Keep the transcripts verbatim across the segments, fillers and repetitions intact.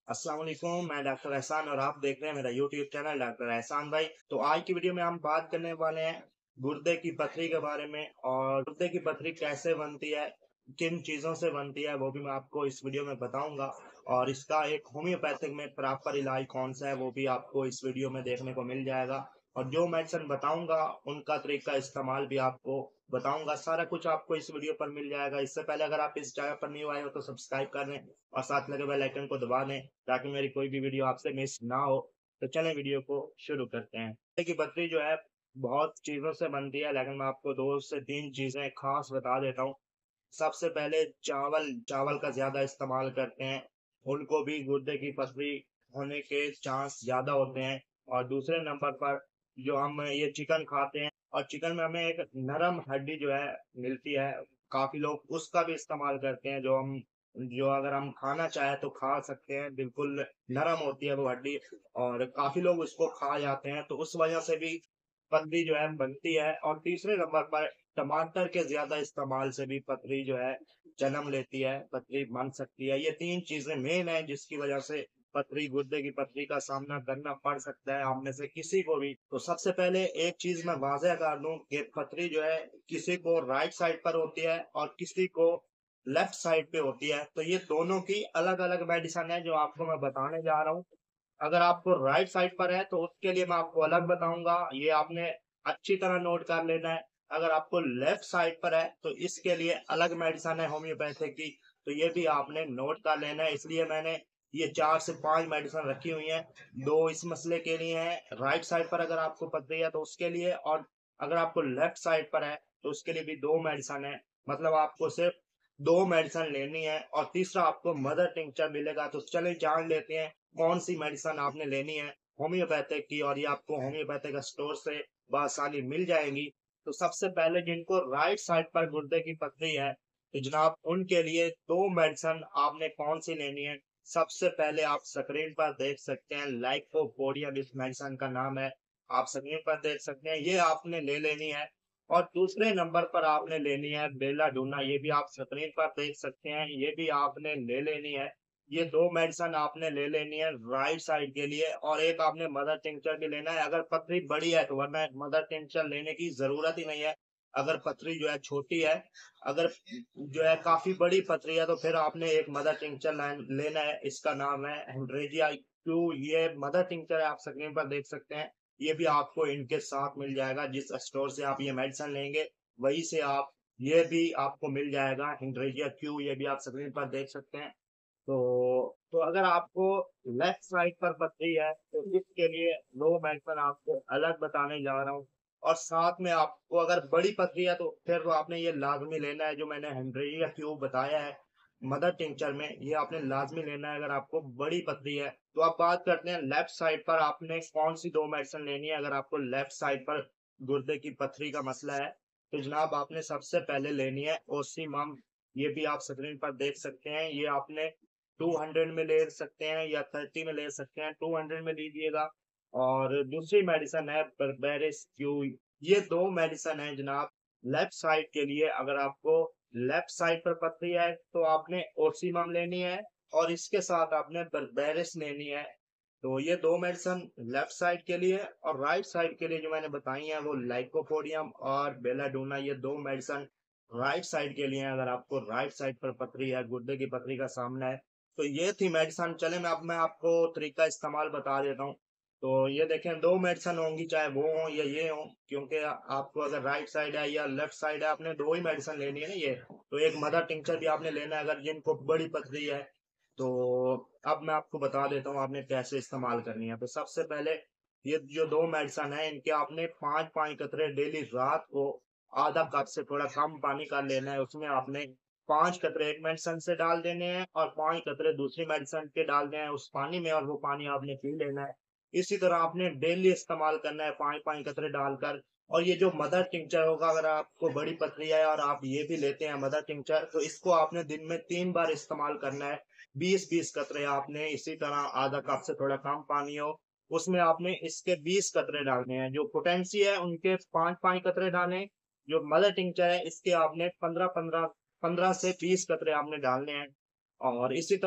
अस्सलाम वालेकुम, मैं डॉक्टर एहसान और आप देख रहे हैं मेरा यूट्यूब चैनल डॉक्टर एहसान भाई। तो आज की वीडियो में हम बात करने वाले हैं गुर्दे की पथरी के बारे में और गुर्दे की पथरी कैसे बनती है, किन चीज़ों से बनती है वो भी मैं आपको इस वीडियो में बताऊंगा। और इसका एक होम्योपैथिक में प्रॉपर इलाज कौन सा है वो भी आपको इस वीडियो में देखने को मिल जाएगा। और जो मेडिसिन बताऊंगा उनका तरीका इस्तेमाल भी आपको बताऊंगा। सारा कुछ आपको इस वीडियो पर मिल जाएगा। इससे पहले अगर आप इस जगह पर न्यू आए हो तो सब्सक्राइब कर लें और साथ लगे बेल आइकन को दबा दें ताकि मेरी कोई भी वीडियो आपसे मिस ना हो। तो चलें वीडियो को शुरू करते हैं। गुर्दे की पथरी जो है बहुत चीजों से बनती है, लेकिन मैं आपको दो से तीन चीजें खास बता देता हूँ। सबसे पहले चावल चावल का ज्यादा इस्तेमाल करते हैं, उनको भी गुर्दे की पथरी होने के चांस ज्यादा होते हैं। और दूसरे नंबर पर जो हम ये चिकन खाते हैं और चिकन में हमें एक नरम हड्डी जो है मिलती है, काफी लोग उसका भी इस्तेमाल करते हैं। जो हम जो अगर हम खाना चाहे तो खा सकते हैं, बिल्कुल नरम होती है वो हड्डी और काफी लोग उसको खा जाते हैं, तो उस वजह से भी पथरी जो है बनती है। और तीसरे नंबर पर टमाटर के ज्यादा इस्तेमाल से भी पथरी जो है जन्म लेती है, पथरी बन सकती है। ये तीन चीजें मेन है जिसकी वजह से पथरी गुर्दे की पथरी का सामना करना पड़ सकता है आप में से किसी को भी। तो सबसे पहले एक चीज मैं वाजह कर दूं कि पथरी जो है किसी को राइट साइड पर होती है और किसी को लेफ्ट साइड पे होती है। तो ये दोनों की अलग अलग मेडिसिन है जो आपको मैं बताने जा रहा हूँ। अगर आपको राइट साइड पर है तो उसके लिए मैं आपको अलग बताऊंगा, ये आपने अच्छी तरह नोट कर लेना है। अगर आपको लेफ्ट साइड पर है तो इसके लिए अलग मेडिसिन है होम्योपैथिक की, तो ये भी आपने नोट कर लेना है। इसलिए मैंने ये चार से पांच मेडिसिन रखी हुई हैं। दो इस मसले के लिए है राइट साइड पर अगर आपको पथरी है तो उसके लिए, और अगर आपको लेफ्ट साइड पर है तो उसके लिए भी दो मेडिसिन है। मतलब आपको सिर्फ दो मेडिसिन लेनी है और तीसरा आपको मदर टिंचर मिलेगा। तो चलिए जान लेते हैं कौन सी मेडिसिन आपने लेनी है होम्योपैथिक की, और ये आपको होम्योपैथिक स्टोर से बआसानी मिल जाएगी। तो सबसे पहले जिनको राइट साइड पर गुर्दे की पथरी है तो जनाब उनके लिए दो मेडिसिन आपने कौन सी लेनी है। सबसे पहले आप स्क्रीन पर देख सकते हैं लाइकोपोडियम इस मेडिसिन का नाम है, आप स्क्रीन पर देख सकते हैं, ये आपने ले लेनी है। और दूसरे नंबर पर आपने लेनी है बेलाडोना, ये भी आप स्क्रीन पर देख सकते हैं, ये भी आपने ले लेनी है। ये दो मेडिसिन आपने ले लेनी है राइट साइड के लिए, और एक आपने मदर टिंचर भी लेना है अगर पथरी बड़ी है तो, वरना मदर टिंचर लेने की जरूरत ही नहीं है अगर पथरी जो है छोटी है। अगर जो है काफी बड़ी पथरी है तो फिर आपने एक मदर टिंचर लेना है, इसका नाम है हेंड्रेजिया क्यू। ये मदर टिंचर है, आप स्क्रीन पर देख सकते हैं, ये भी आपको इनके साथ मिल जाएगा। जिस स्टोर से आप ये मेडिसिन लेंगे वहीं से आप ये भी आपको मिल जाएगा हिंड्रेजिया क्यू, ये भी आप स्क्रीन पर देख सकते हैं। तो तो अगर आपको लेफ्ट साइड पर पथरी है तो इसके लिए दो मेडिसिन आपको अलग बताने जा रहा हूँ। और साथ में आपको अगर बड़ी पथरी है तो फिर तो आपने ये लाजमी लेना है जो मैंने हेंड्रेजिया क्यू बताया है मदर टिंचर में, ये आपने लाजमी लेना है अगर आपको बड़ी पथरी है। तो आप बात करते हैं लेफ्ट साइड पर आपने कौन सी दो मेडिसिन लेनी है। अगर आपको लेफ्ट साइड पर गुर्दे की पथरी का मसला है तो जनाब आपने सबसे पहले लेनी है ओसीमम, ये भी आप स्क्रीन पर देख सकते हैं। ये आपने दो सौ में ले सकते हैं या तीस में ले सकते हैं, दो सौ में लीजिएगा। और दूसरी मेडिसिन है बर्बेरिस क्यू, ये दो मेडिसिन है जनाब लेफ्ट साइड के लिए। अगर आपको लेफ्ट साइड पर पथरी है तो आपने ओसीमम लेनी है और इसके साथ आपने बर्बेरिस लेनी है। तो ये दो मेडिसिन लेफ्ट साइड के लिए, और राइट साइड के लिए जो मैंने बताई है वो लाइकोपोडियम और बेलाडोना, ये दो मेडिसिन राइट साइड के लिए हैं अगर आपको राइट साइड पर पथरी है, गुर्दे की पथरी का सामना है। तो ये थी मेडिसिन। चले मैं अब मैं आपको तरीका इस्तेमाल बता देता हूँ। तो ये देखें दो मेडिसिन होंगी, चाहे वो हो या ये हो, क्योंकि आपको अगर राइट साइड है या लेफ्ट साइड है आपने दो ही मेडिसिन लेनी है ना। ये तो एक मदर टिंचर भी आपने लेना है अगर जिनको बड़ी पथरी है। तो अब मैं आपको बता देता हूँ आपने कैसे इस्तेमाल करनी है। तो सबसे पहले ये जो दो मेडिसिन है इनके आपने पांच पांच कतरे डेली रात को आधा कप से थोड़ा कम पानी कर लेना है, उसमें आपने पांच कतरे एक मेडिसिन से डाल देने हैं और पांच कतरे दूसरी मेडिसिन के डाल देना है उस पानी में, और वो पानी आपने पी लेना है। इसी तरह आपने डेली इस्तेमाल करना है पांच पांच कतरे डालकर। और ये जो मदर टिंचर होगा, अगर आपको बड़ी पथरी है और आप ये भी लेते हैं मदर टिंचर, तो इसको आपने दिन में तीन बार इस्तेमाल करना है। बीस बीस कतरे आपने, इसी तरह आधा कप से थोड़ा कम पानी हो उसमें आपने इसके बीस कतरे डालने हैं। जो पोटेंसी है उनके पांच पांच कतरे डालें, जो मदर टिंचर है इसके आपने पंद्रह पंद्रह पंद्रह से बीस कतरे आपने डालने हैं। और इसी तरह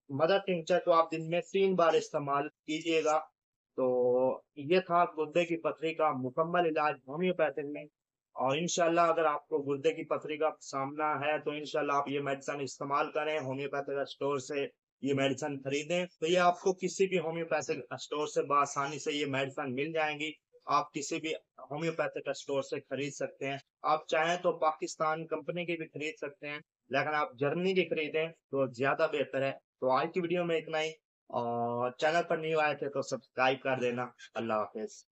मदर टिंचर को आप दिन में तीन बार इस्तेमाल कीजिएगा। तो ये था गुर्दे की पथरी का मुकम्मल इलाज होम्योपैथिक में। और इंशाल्लाह अगर आपको गुर्दे की पथरी का सामना है तो इंशाल्लाह आप ये मेडिसिन इस्तेमाल करें, होम्योपैथिक स्टोर से ये मेडिसिन खरीदें। तो ये आपको किसी भी होम्योपैथिक स्टोर से बआसानी से ये मेडिसिन मिल जाएंगी। आप किसी भी होम्योपैथिक स्टोर से खरीद सकते हैं। आप चाहें तो पाकिस्तान कंपनी की भी खरीद सकते हैं, लेकिन आप जर्मनी की खरीदें तो ज्यादा बेहतर है। तो आज की वीडियो में इतना ही, और चैनल पर न्यू आए थे तो सब्सक्राइब कर देना। अल्लाह हाफिज।